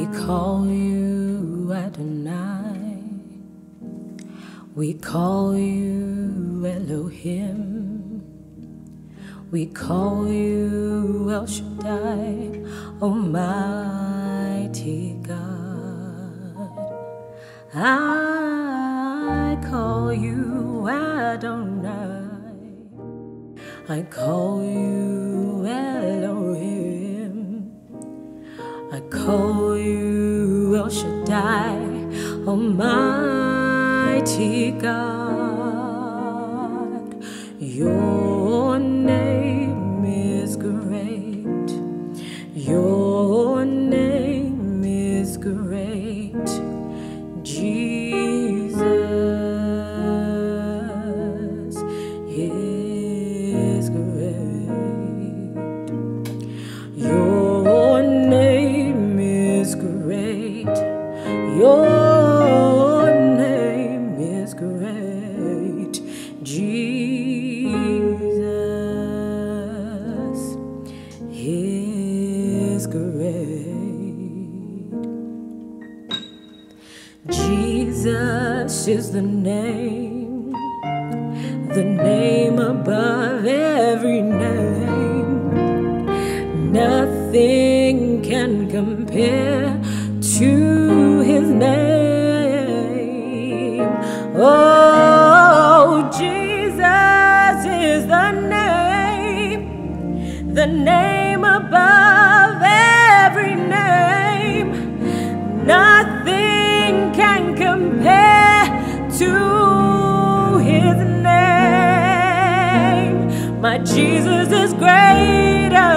We call you Adonai, we call you Elohim, we call you El Shaddai, Almighty God. I call you Adonai, I call you Elohim, I call you El Shaddai, Almighty God. Your name is great, your name is great, Jesus is great. Your name is great, your name is great, Jesus is great. Jesus is the name above every name. Nothing can compare to his name. Oh, Jesus is the name above every name. Nothing can compare to his name. My Jesus is greater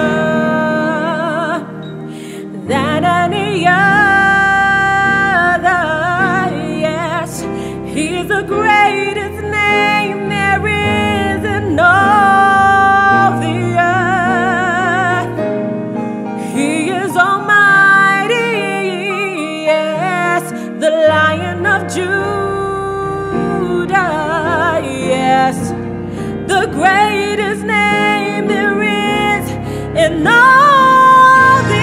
than any other. Yes, he's the greatest name there is in all the earth. He is almighty, yes, the Lion of Judah, yes, the greatest name there is in all the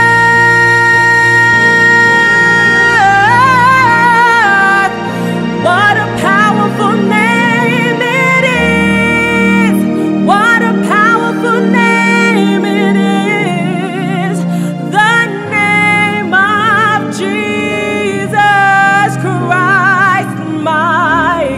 earth. What a powerful name it is. What a powerful name it is. The name of Jesus Christ, my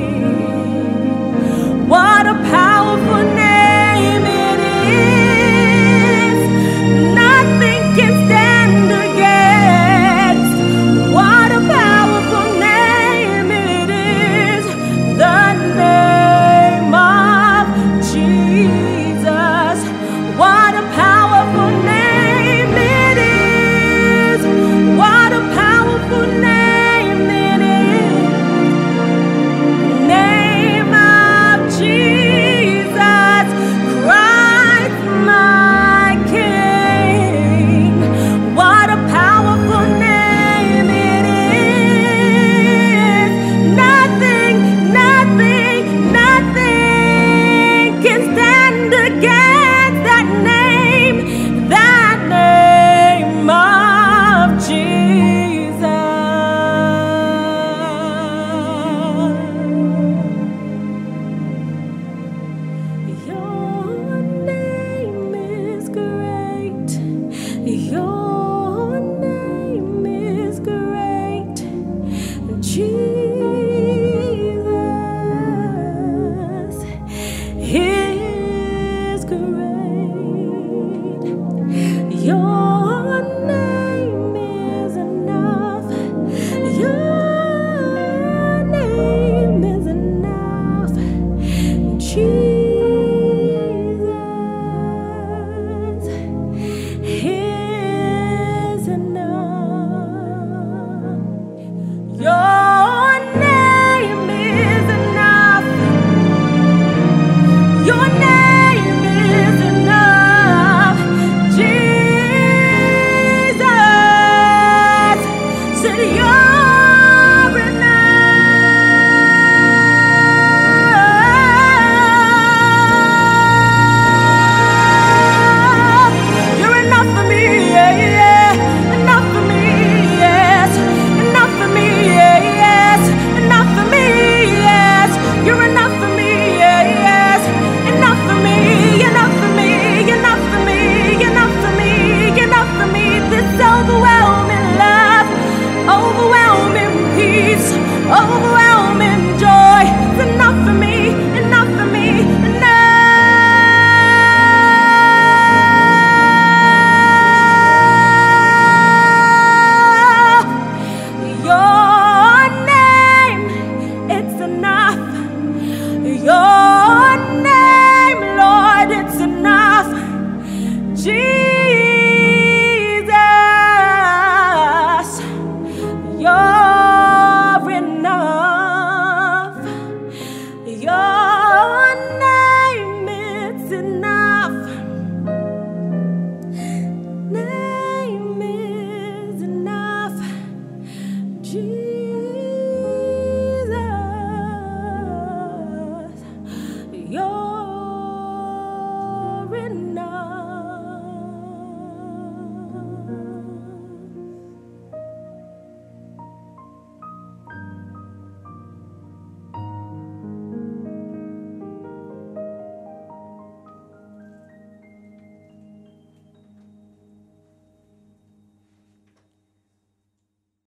King. What a powerful name it is. Nothing can stand against. What a powerful name it is. The name of Jesus. What a powerful name it is. What a powerful name it is. Name of Jesus Christ, my King. What a powerful name it is. Nothing can stand against that name of Jesus. Your name is great. Your name is great, Jesus is great. Your